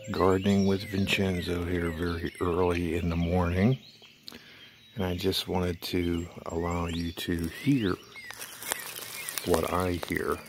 Gardening with Vincenzo here very early in the morning, and I just wanted to allow you to hear what I hear.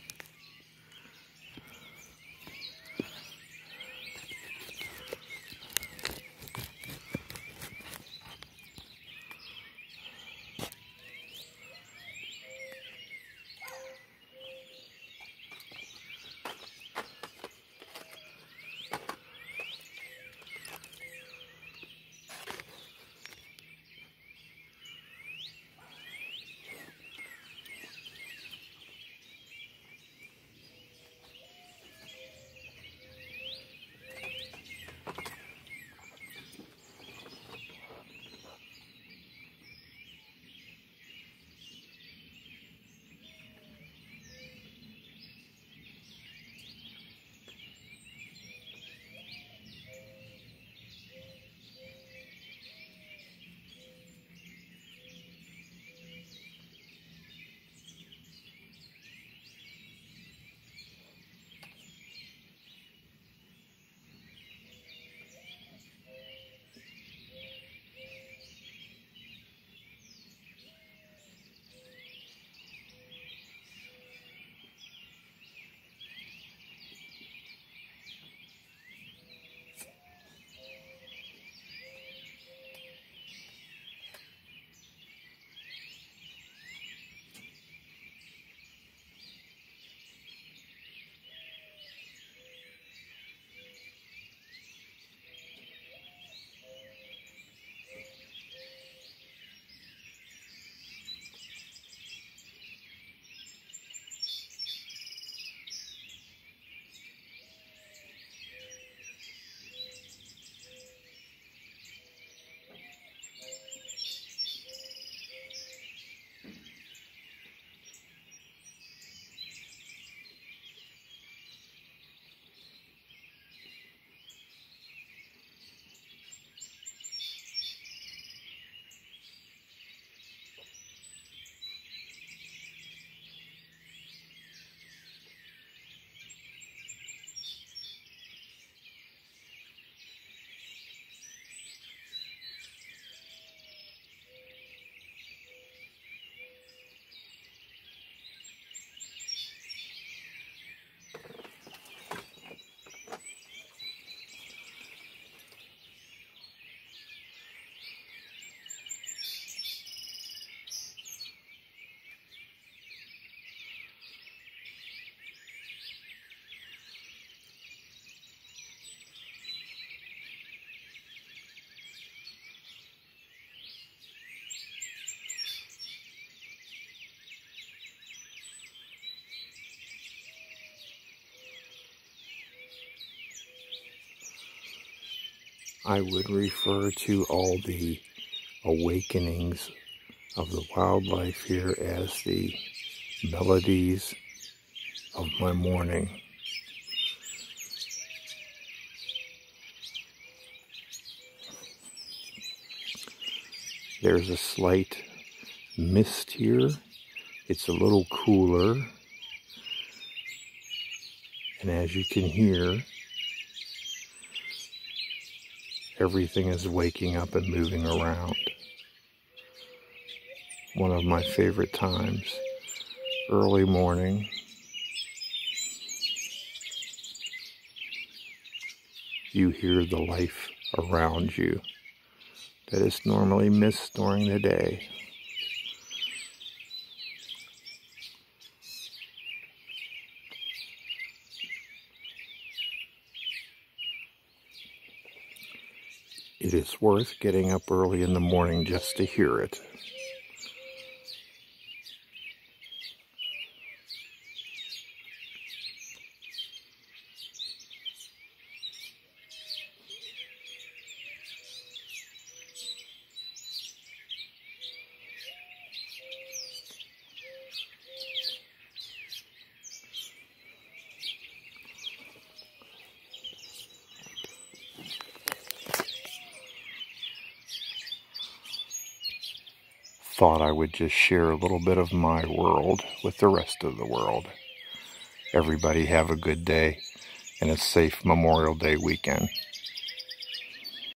I would refer to all the awakenings of the wildlife here as the melodies of my morning. There's a slight mist here. It's a little cooler. And as you can hear, everything is waking up and moving around. One of my favorite times, early morning. You hear the life around you that is normally missed during the day. It is worth getting up early in the morning just to hear it. Thought I would just share a little bit of my world with the rest of the world. Everybody have a good day. and a safe Memorial Day weekend.